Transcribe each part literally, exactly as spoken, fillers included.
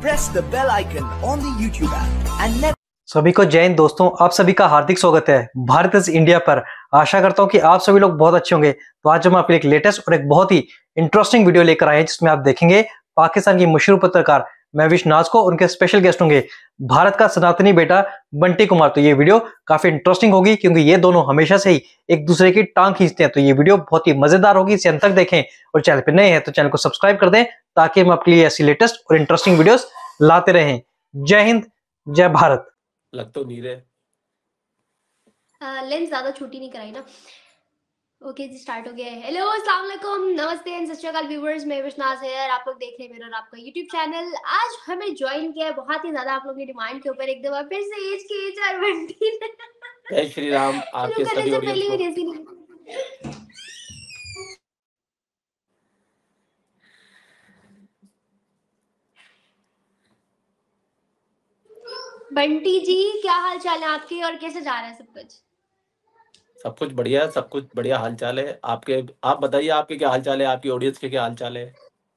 press the bell icon on the YouTube app and never सभी को जय हिंद दोस्तों, आप सभी का हार्दिक स्वागत है भारत इज इंडिया पर। आशा करता हूं कि आप सभी लोग बहुत अच्छे होंगे। तो आज हम आपके लिए एक लेटेस्ट और एक बहुत ही इंटरेस्टिंग वीडियो लेकर आए हैं जिसमें आप देखेंगे पाकिस्तान की मशहूर पत्रकार महविश नाज को, उनके स्पेशल गेस्ट होंगे भारत का सनातनी बेटा बंटी कुमार। तो ये वीडियो काफी इंटरेस्टिंग होगी क्योंकि ये दोनों हमेशा से ही एक दूसरे की टांग खींचते हैं। तो ये वीडियो बहुत ही मजेदार होगी, इसे अंत तक देखें और चैनल पर नए हैं तो चैनल को सब्सक्राइब कर दें ताकि हम आपके लिए ऐसी लेटेस्ट और इंटरेस्टिंग वीडियोस लाते रहें। जय हिंद, जय भारत। लग तो नहीं रहे लेंस ज्यादा छोटी नहीं कराई ना। ओके जी, स्टार्ट हो गया है। हेलो, अस्सलाम वालेकुम, नमस्ते एंड सत श्री अकाल व्यूअर्स, मैं विश्वनाथ है। आप लोग देख रहे हैं मेरा और आपका यूट्यूब चैनल। आज हमें ज्वाइन किया है बहुत ही ज्यादा आप लोगों की डिमांड के ऊपर एक दफा फिर से एज के एच आर बंटी ने। जय श्री राम। आपके शुरू करने सभी से ऑडियंस पहले को भी रेसी नहीं। बंटी जी, क्या हाल चाल है आपके और कैसे जा रहा है सब कुछ? सब कुछ बढ़िया, सब कुछ बढ़िया हाल चाल है। आपके आप बताइए, आपके क्या हाल चाल है, आपकी ऑडियंस के क्या हाल चाल है?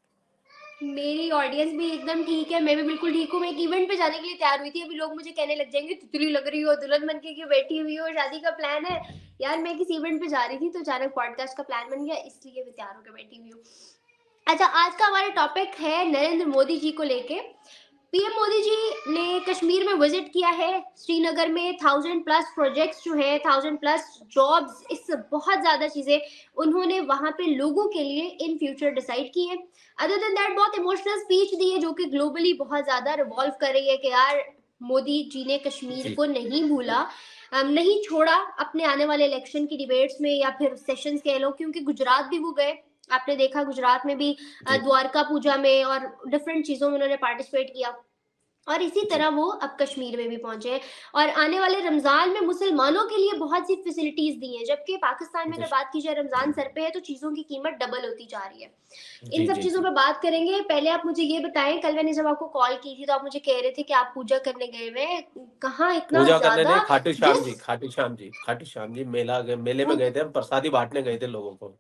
मेरी ऑडियंस भी एकदम ठीक है, मैं भी बिल्कुल ठीक हूँ। मैं एक इवेंट पे जाने के लिए तैयार हुई थी। अभी लोग मुझे कहने लग जाएंगे तितली लग रही हो, दुल्हन बन के क्यों बैठी हुई हो, शादी का प्लान है। यार मैं किसी इवेंट पे जा रही थी तो अचानक पॉडकास्ट का प्लान बन गया, इसलिए मैं तैयार होकर बैठी हुई हूँ। अच्छा, आज का हमारा टॉपिक है नरेंद्र मोदी जी को लेके। पीएम मोदी जी ने कश्मीर में विजिट किया है। श्रीनगर में थाउजेंड प्लस प्रोजेक्ट्स जो है, थाउजेंड प्लस जॉब्स, इस बहुत ज्यादा चीजें उन्होंने वहां पे लोगों के लिए इन फ्यूचर डिसाइड की है। अदर देन दैट बहुत इमोशनल स्पीच दी है जो कि ग्लोबली बहुत ज्यादा रिवॉल्व कर रही है कि यार मोदी जी ने कश्मीर जी। को नहीं भूला, अम, नहीं छोड़ा अपने आने वाले इलेक्शन की डिबेट्स में या फिर सेशंस कह लो, क्योंकि गुजरात भी वो गए। आपने देखा गुजरात में भी अ, जी द्वारका पूजा में और डिफरेंट चीजों में उन्होंने पार्टिसिपेट किया, और इसी जी तरह वो अब कश्मीर में भी पहुंचे हैं। और आने वाले रमजान में मुसलमानों के लिए बहुत सी फैसिलिटीज दी हैं, जबकि पाकिस्तान में अगर जी बात की जाए रमजान सर पे है तो चीजों की कीमत डबल होती जा रही है। इन जी सब जी चीजों जी पे बात करेंगे। पहले आप मुझे ये बताएं, कल मैंने जब आपको कॉल की थी तो आप मुझे कह रहे थे कि आप पूजा करने गए हुए, कहाँ इतना पूजा करने ज्यादा नहीं, खाटू श्याम जी, जिस खाटू श्याम जी, खाटू श्याम जी मेला गए, मेले में गए थे हम, प्रसादी बांटने गए थे लोगों को।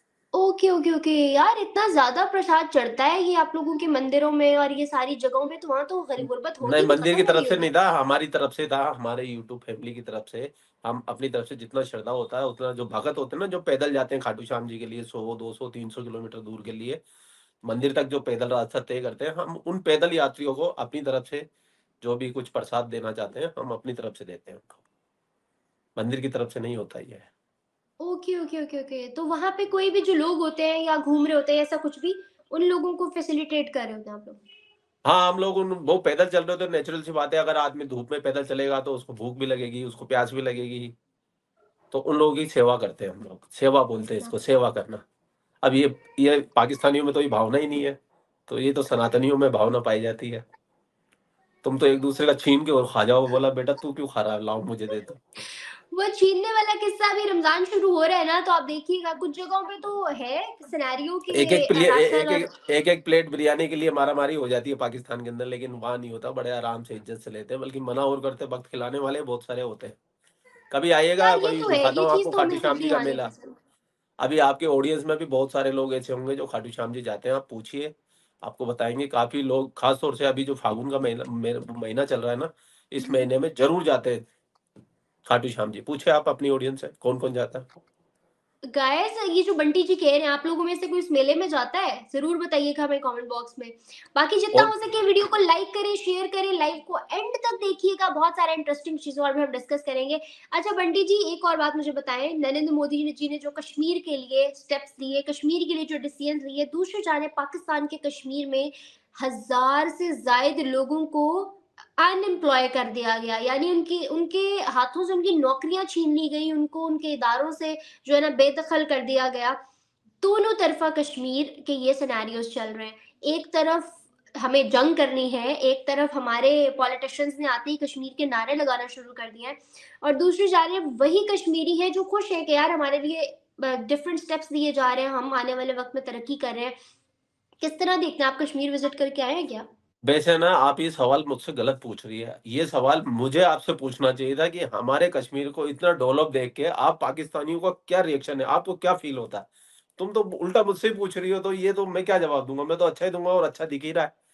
ओके ओके ओके यार, इतना ज्यादा प्रसाद चढ़ता है ये आप लोगों के मंदिरों में और ये सारी जगहों पे, तो वहां तो गरीब गुरबत नहीं, होगी भी मंदिर कहाँ की जा रही तरफ से होगी। नहीं था, हमारी तरफ से था, हमारे यूट्यूब फैमिली की तरफ से। हम अपनी तरफ से जितना श्रद्धा होता है उतना, जो भगत होते हैं ना, जो पैदल जाते हैं खाटू श्याम जी के लिए सौ दो सौ तीन सौ किलोमीटर दूर के लिए मंदिर तक, जो पैदल रास्ता तय करते हैं, हम उन पैदल यात्रियों को अपनी तरफ से जो भी कुछ प्रसाद देना चाहते हैं हम अपनी तरफ से देते हैं उनको। मंदिर की तरफ से नहीं होता ये है। ओके ओके ओके ओके, तो वहां पे कोई भी जो लोग होते हैं या घूम रहे होते हैं ऐसा कुछ भी, उन लोगों को फैसिलिटेट कर रहे होते हैं आप लोग? हाँ, हम लोग उन वो पैदल चल रहे हो तो नेचुरल सी बात है, अगर आदमी धूप में पैदल चलेगा तो उसको भूख भी लगेगी, उसको प्यास भी लगेगी। तो उन लोगों की सेवा करते हैं हम लोग, सेवा बोलते हैं इसको, सेवा करना। अब ये ये पाकिस्तानियों में तो ये भावना ही नहीं है, तो ये तो सनातनियों में भावना पाई जाती है। तुम तो एक दूसरे का छीन के और खा जाओ, बोला बेटा तू क्यों खा रहा है, लाओ मुझे दे दो। वो छीनने वाला किस्सा भी रमजान शुरू हो रहा है ना, तो आप देखिएगा कुछ जगहों पे तो है सिनेरियो एक एक के प्ले राशन एक और एक एक एक प्लेट बिरयानी के लिए मारामारी हो जाती है पाकिस्तान के अंदर, लेकिन वहां नहीं होता, बड़े आराम से इज्जत से लेते हैं, बल्कि मना और करते वक्त खिलाने वाले बहुत सारे होते हैं। कभी आइएगा, यार ये कोई तो है, दिखाता ये हूँ चीज आपको तो खाटू हमें खुद श्याम जी भी का आनी मेला। पसंद। अभी आपके ऑडियंस में भी बहुत सारे लोग ऐसे होंगे जो खाटू श्याम जी जाते हैं, आप पूछिए, आपको बताएंगे। काफी लोग, खास तौर से अभी जो फागुन का महीना मे- महीना चल रहा है ना, इस महीने में जरूर जाते हैं खाटू श्याम जी। पूछे आप अपनी ऑडियंस से कौन कौन जाता है। गाइस, ये जो बंटी जी कह रहे हैं, आप लोगों में से कोई इस मेले में जाता है? जरूर बताइएगा हमें कमेंट बॉक्स में। बाकी जितना और हो सके वीडियो को लाइक करें, शेयर करें, लाइव को एंड तक देखिएगा, बहुत सारे इंटरेस्टिंग चीजों और भी हम डिस्कस करेंगे। अच्छा बंटी जी, एक और बात मुझे बताएं, नरेंद्र मोदी जी ने जो कश्मीर के लिए स्टेप्स लिए, कश्मीर के लिए जो डिसीजन लिए, दूसरी जाने पाकिस्तान के कश्मीर में हजार से ज्यादा लोगों को अनएम्प्लॉय कर दिया गया, यानी उनकी उनके हाथों से उनकी नौकरियां छीन ली गई, उनको उनके इदारों से जो है ना बेदखल कर दिया गया। दोनों तरफा कश्मीर के ये सिनेरियोस चल रहे हैं। एक तरफ हमें जंग करनी है, एक तरफ हमारे पॉलिटिशियंस ने आते ही कश्मीर के नारे लगाना शुरू कर दिए हैं, और दूसरी जानिब वही कश्मीरी है जो खुश है कि यार हमारे लिए डिफरेंट स्टेप्स लिए जा रहे हैं, हम आने वाले वक्त में तरक्की कर रहे हैं। किस तरह देखते हैं आप? कश्मीर विजिट करके आए हैं क्या? वैसे ना, आप ये सवाल मुझसे गलत पूछ रही है। ये सवाल मुझे आपसे पूछना चाहिए था कि हमारे कश्मीर को इतना डेवलप देख के आप पाकिस्तानियों का क्या रिएक्शन है, आपको क्या फील होता है। तुम तो उल्टा मुझसे ही पूछ रही हो, तो ये तो मैं क्या जवाब दूंगा, मैं तो अच्छा ही दूंगा और अच्छा दिख ही रहा है।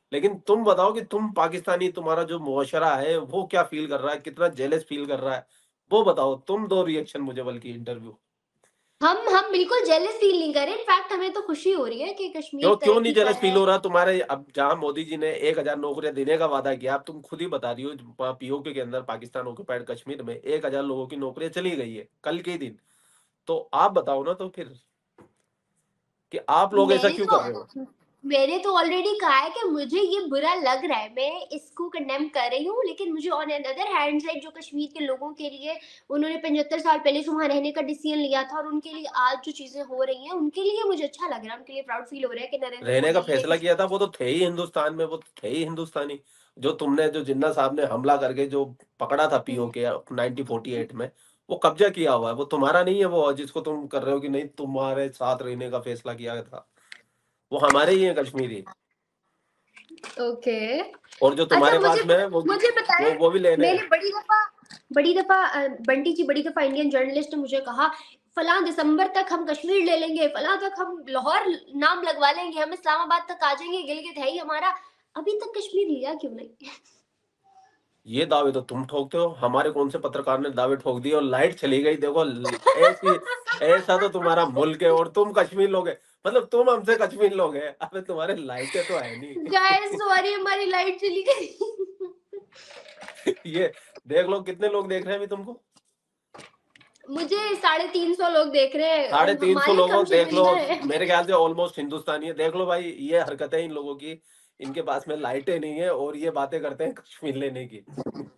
लेकिन तुम बताओ कि तुम पाकिस्तानी, तुम्हारा जो मुआशरा है वो क्या फील कर रहा है, कितना जेलस फील कर रहा है, वो बताओ। तुम दो रिएक्शन मुझे, बल्कि इंटरव्यू। हम हम बिल्कुल जेलस फील नहीं कर रहे, इनफैक्ट हमें तो खुशी हो रही है कि कश्मीर क्यों क्यों नहीं तरक्की कर जेलस रहा फील है। हो रहा तुम्हारे? अब जहां मोदी जी ने एक हजार नौकरियां देने का वादा किया, अब तुम खुद ही बता रही हो पीओके के अंदर, पाकिस्तान ऑक्युपाइड कश्मीर में एक हजार लोगों की नौकरियां चली गई है कल के दिन। तो आप बताओ ना तो फिर, कि आप लोग ऐसा मैंने क्यों कर रहे हो? तो मैंने तो ऑलरेडी कहा है कि मुझे ये बुरा लग रहा है, मैं इसको कंडेम कर रही हूँ, लेकिन मुझे ऑन अदर हैंड साइड जो कश्मीर के लोगों के लिए उन्होंने पचहत्तर साल पहले से वहाँ रहने का डिसीजन लिया था और उनके लिए आज जो चीजें हो रही हैं उनके लिए मुझे अच्छा लग रहा है, उनके लिए प्राउड फील हो रहा है कि नरेंद्र रहने का मोदी जी ने फैसला किया था, कश्मीर। वो तो थे ही हिंदुस्तान में, वो तो थे ही हिंदुस्तानी। जो तुमने, जो जिन्ना साहब ने हमला करके जो पकड़ा था हम्म, पीओके नाइनटीन फोर्टी एट में, वो कब्जा किया हुआ है, वो तुम्हारा नहीं है। वो जिसको तुम कर रहे हो कि नहीं तुम्हारे साथ रहने का फैसला किया था, वो हमारे ही है कश्मीरी। ओके। और जो अच्छा तुम्हारे मुझे पास में है, वो मुझे वो बताएं, वो भी लेने मैंने हैं। बड़ी दफा बड़ी दफा अ, बंटी जी बड़ी दफा इंडियन जर्नलिस्ट ने मुझे कहा फलां दिसंबर तक हम कश्मीर ले लेंगे, फलां तक हम लाहौर नाम लगवा लेंगे, हम इस्लामाबाद तक आ जाएंगे, गिलगित है ही हमारा। अभी तक कश्मीर लिया क्यों नहीं? ये दावे तो तुम ठोकते हो, हमारे कौन से पत्रकार ने दावे ठोक दिए और लाइट चली गई। देखो ल- ऐसी, ऐसा तो तुम्हारा मुल्क है और तुम कश्मीर लोगे, मतलब तुम हमसे कश्मीर लोगे। अबे तुम्हारे लाइटें तो है नहीं। गाइस सॉरी हमारी लाइट चली गई। ये देख लो कितने लोग देख रहे हैं अभी तुमको। मुझे साढ़े तीन सौ लोग देख रहे हैं, साढ़े तीन सौ हमारे कम लोगों, देख लो। शर्मिंदा है। मेरे ख्याल से ऑलमोस्ट हिंदुस्तानी है। देख लो भाई, ये हरकतें इन लोगों की, इनके पास में लाइटें नहीं है और ये बातें करते हैं कश्मीर लेने की।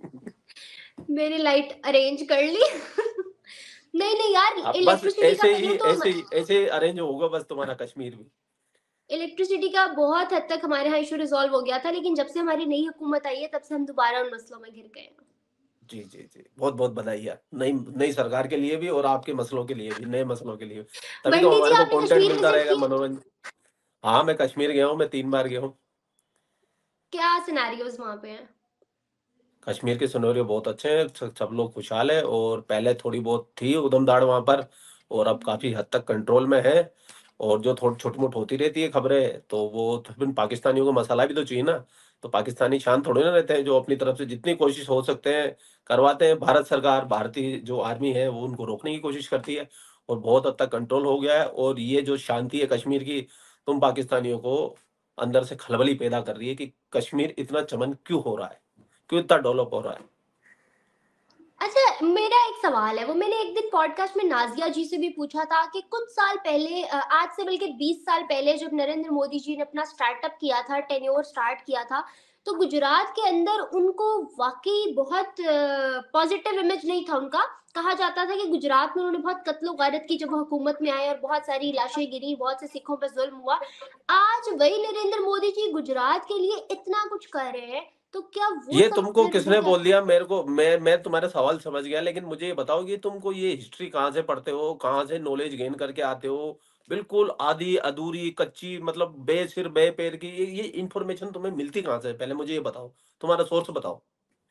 मैंने लाइट अरेंज कर ली। नहीं नहीं यार, अब बस इलेक्ट्रिसिटी का ऐसे ही, कहूँ तो ऐसे ही ऐसे ही अरेंज होगा बस तुम्हारा कश्मीर भी। इलेक्ट्रिसिटी का बहुत हद तक हमारे यहाँ इशू रिजॉल्व हो गया था, लेकिन जब से हमारी नई हुकूमत आई है तब से हम दोबारा उन मसलों में घिर गए हैं। जी जी जी, बहुत बहुत बधाई नई नई सरकार के लिए भी और आपके मसलों के लिए भी, नए मसलों के लिए भी। तभी तो बंटी जी हमारे को आपने कंटेंट कश्मीर मिलता विजिट रहेगा, की? मनोरंजन। हाँ, मैं कश्मीर गया हूँ, मैं तीन बार गया हूँ। क्या सिनेरियोज वहां पे हैं? कश्मीर के सिनेरियो बहुत अच्छे हैं, स- सब लोग खुशहाल है। और पहले थोड़ी बहुत थी उधम दाड़ वहां पर, और अब काफी हद तक कंट्रोल में है। और जो थोड़ी छोटी मोटी होती रहती है खबरें, तो वो तो फिर पाकिस्तानियों को मसाला भी तो चाहिए ना। तो पाकिस्तानी शांत थोड़े ना रहते हैं, जो अपनी तरफ से जितनी कोशिश हो सकते हैं करवाते हैं। भारत सरकार, भारतीय जो आर्मी है, वो उनको रोकने की कोशिश करती है और बहुत हद तक कंट्रोल हो गया है। और ये जो शांति है कश्मीर की, तुम पाकिस्तानियों को अंदर से खलबली पैदा कर रही है कि कश्मीर इतना चमन क्यों हो रहा है, क्यों इतना डेवलप हो रहा है। अच्छा मेरा एक सवाल है, वो मैंने एक दिन पॉडकास्ट में नाजिया जी से भी पूछा था कि कुछ साल पहले अ, आज से बल्कि बीस साल पहले जब नरेंद्र मोदी जी ने अपना स्टार्टअप किया था, टेन्योर स्टार्ट किया था, तो गुजरात के अंदर उनको वाकई बहुत पॉजिटिव इमेज नहीं था उनका। कहा जाता था कि गुजरात में उन्होंने बहुत कत्लो गारत की जब वो हुकूमत में आए और बहुत सारी लाशें गिरी, बहुत से सिखों पर जुल्म हुआ। आज वही नरेंद्र मोदी जी गुजरात के लिए इतना कुछ कर रहे हैं, तो क्या वो ये सब तुमको फिर वो किसने बोल कहते दिया मेरे को? मैं मैं तुम्हारा सवाल समझ गया, लेकिन मुझे ये बताओ कि तुमको ये हिस्ट्री कहाँ से पढ़ते हो, कहाँ से नॉलेज गेन करके आते हो? बिल्कुल आधी अधूरी कच्ची, मतलब बे सिर बे पैर की, ये ये इन्फॉर्मेशन तुम्हें मिलती कहाँ से? पहले मुझे ये बताओ, तुम्हारा सोर्स बताओ।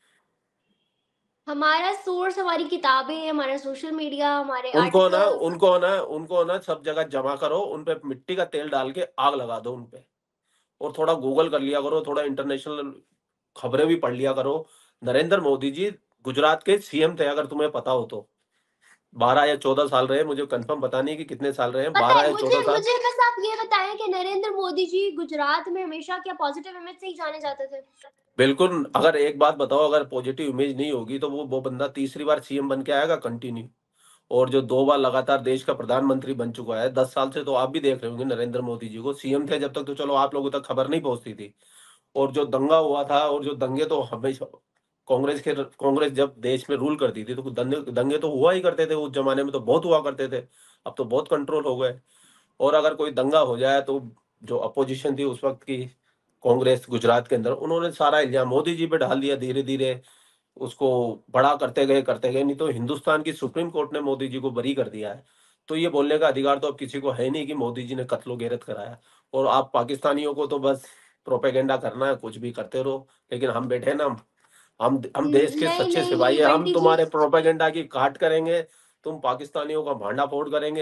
हमारा सोर्स हमारी किताबें हैं, हमारा सोशल मीडिया, हमारे उनको ना आर्टिकल्स। उनको ना उनको ना सब जगह जमा करो, उन पे मिट्टी का तेल डाल के आग लगा दो उन पे। और थोड़ा गूगल कर लिया करो, थोड़ा इंटरनेशनल खबरें भी पढ़ लिया करो। नरेंद्र मोदी जी गुजरात के सीएम थे, अगर तुम्हें पता हो तो। बारह या चौदह साल रहे, मुझे कंफर्म पता नहीं कि कितने साल रहे हैं, पता बारह है या मुझे, चौदह साल। मुझे बस आप ये बताएं कि नरेंद्र मोदी जी गुजरात में हमेशा क्या पॉजिटिव इमेज से ही जाने जाते थे? बिल्कुल। अगर एक बात बताओ, अगर पॉजिटिव इमेज नहीं होगी तो वो वो बंदा तीसरी बार सीएम बन के आएगा कंटिन्यू? और जो दो बार लगातार देश का प्रधानमंत्री बन चुका है, दस साल से तो आप भी देख रहे होंगे नरेंद्र मोदी जी को। सीएम थे जब तक तो चलो आप लोगों तक खबर नहीं पहुंचती थी। और जो दंगा हुआ था, और जो दंगे तो हमेशा कांग्रेस के कांग्रेस जब देश में रूल करती थी, तो दंगे दंगे तो हुआ ही करते थे, उस जमाने में तो बहुत हुआ करते थे। अब तो बहुत कंट्रोल हो गए। और अगर कोई दंगा हो जाए तो जो अपोजिशन थी उस वक्त की, कांग्रेस गुजरात के अंदर, उन्होंने सारा इल्जाम मोदी जी पे डाल दिया। धीरे धीरे उसको बड़ा करते गए करते गए, नहीं तो हिंदुस्तान की सुप्रीम कोर्ट ने मोदी जी को बरी कर दिया है। तो ये बोलने का अधिकार तो अब किसी को है नहीं कि मोदी जी ने कत्लो गारत कराया। और आप पाकिस्तानियों को तो बस प्रोपेगेंडा करना है, कुछ भी करते रहो। लेकिन हम बैठे ना, हम हम देश न- के नहीं सच्चे नहीं सिपाही नहीं हैं, हम बंटी जी। तुम्हारे प्रोपेगेंडा की काट करेंगे, तुम पाकिस्तानियों का भांडा फोड़ करेंगे।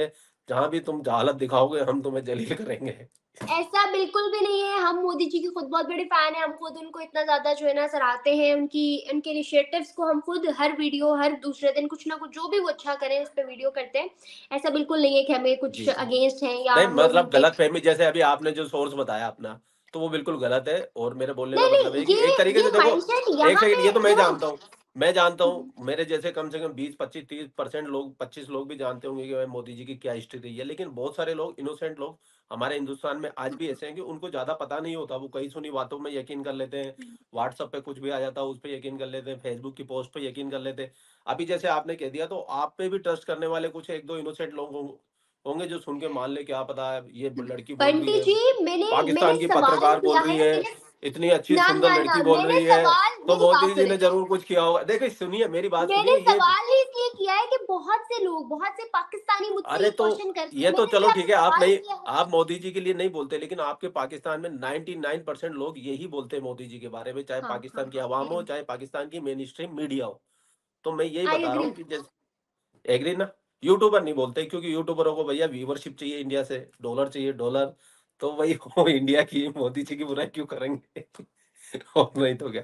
जहां भी तुम हालत दिखाओगे हम तुम्हें जलील करेंगे। ऐसा बिल्कुल भी नहीं है। हम मोदी जी के खुद बहुत बड़े फैन हैं। हम खुद उनको इतना ज़्यादा जो है ना सराहते हैं। उनकी उनके इनिशिएटिव्स को हम खुद हर वीडियो, हर दूसरे दिन कुछ ना कुछ जो भी वो अच्छा करें उस पे वीडियो करते हैं। ऐसा बिल्कुल नहीं है कि हमें कुछ जी, जी। अगेंस्ट हैं या नहीं हम लोग मतलब उनके गलतफ़हमी जैसे अभी आपने जो सोर्स बताया अपना, तो वो बिल्कुल गलत है और मेरे बोलने का नहीं, मतलब है नहीं, कि ये एक तरीके ये से देखो, माइंडसेट एक यहाँ सेकंड, पे ये तो मैं देखो। जानता हूँ, मैं जानता हुँ, हूँ, मेरे जैसे कम से कम बीस, पच्चीस, तीस परसेंट लोग, पच्चीस लोग भी जानते होंगे कि भाई मोदी जी की क्या हिस्ट्री रही है। लेकिन बहुत सारे लोग, इनोसेंट लोग हमारे हिंदुस्तान में आज भी ऐसे हैं कि उनको ज़्यादा पता नहीं होता। वो कही सुनी बातों में यकीन कर लेते हैं, हुँ, व्हाट्सएप पे कुछ भी आ जाता है उस पे यकीन कर लेते हैं, फेसबुक की पोस्ट पे यकीन कर लेते हैं। अभी जैसे आपने कह दिया तो आप पे भी ट्रस्ट करने वाले कुछ एक दो इनोसेंट लोग हों होंगे जो सुन के मान ले, क्या पता है ये हुँ। लड़की बोल रही बंटी है, जी, मैंने मैंने पाकिस्तान की सवाल पत्रकार बोल किया रही है, है, मैंने इतनी अच्छी ना, सुंदर ना, ना, लड़की बोल मैंने रही है, सवाल तो मेरी मोदी बात जी ने सुनें। ज़रूर कुछ किया होगा। देखिए सुनिए, मेरी बात मैंने सुनिए ये। सवाल ही इसलिए किया है कि बहुत से लोग, बहुत से पाकिस्तानी मुझसे अरे ये तो क्वेश्चन करते ये हैं। तो मैंने चलो इसलिए ठीक आपसे है, आप सवाल नहीं, किया है। आप मोदी जी के लिए नहीं बोलते, लेकिन आपके पाकिस्तान में निन्यानवे परसेंट लोग यही बोलते हैं मोदी जी के बारे में, चाहे हाँ, हाँ, पाकिस्तान की हाँ, आवाम हो, एग्री, चाहे पाकिस्तान की मेन स्ट्रीम मीडिया हो। तो मैं यही आई बता रहा एग्री। हूँ कि जैसे, एग्री ना? यूट्यूबर नहीं बोलते क्योंकि यूट्यूबरों को भैया व्यूवरशिप चाहिए, इंडिया से डॉलर चाहिए, डॉलर। तो वही वो इंडिया की मोदी जी की बुराई क्यों करेंगे? और नहीं तो क्या।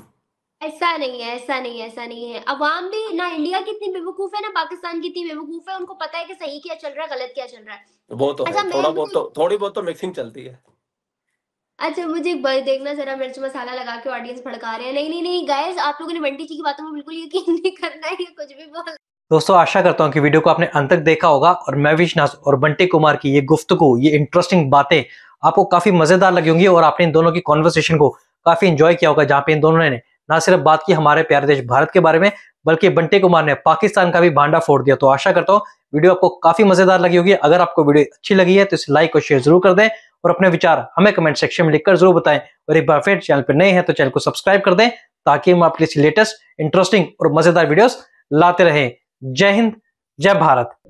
ऐसा नहीं है, ऐसा नहीं है, ऐसा नहीं है। अवाम भी ना इंडिया की इतनी बेवकूफ़ है, ना पाकिस्तान की इतनी बेवकूफ़ है। उनको पता है कि सही क्या चल रहा है, गलत क्या चल रहा है। वो तो है, अच्छा मैं थोड़ा बहुत मुझे तो थोड़ी बहुत तो मिक्सिंग चलती है। अच्छा मुझे एक बार देखना ज़रा, मिर्च मसाला लगा के ऑडियंस भड़का रहे हैं। नहीं, नहीं, नहीं गाइज़, आप लोगों ने बंटी जी की बातों में बिल्कुल यकीन नहीं करना है, ये कुछ भी बोल। दोस्तों आशा करता हूं कि वीडियो को आपने अंत तक देखा होगा और मैं विशनाथ और बंटी कुमार की ये गुफ्तगू, ये इंटरेस्टिंग बातें आपको काफी मजेदार लगी होंगी और आपने इन दोनों की कॉन्वर्सेशन को काफी एंजॉय किया होगा, जहां पे इन दोनों ने ना सिर्फ बात की हमारे प्यारे देश भारत के बारे में, बल्कि बंटी कुमार ने पाकिस्तान का भी भांडा फोड़ दिया। तो आशा करता हूँ वीडियो आपको काफी मजेदार लगी होगी। अगर आपको वीडियो अच्छी लगी है तो इसे लाइक और शेयर जरूर कर दें और अपने विचार हमें कमेंट सेक्शन में लिखकर जरूर बताएं। और एक बार फिर चैनल पर नए हैं तो चैनल को सब्सक्राइब कर दें ताकि हम आपके लिए लेटेस्ट, इंटरेस्टिंग और मजेदार वीडियोस लाते रहें। जय हिंद, जय भारत।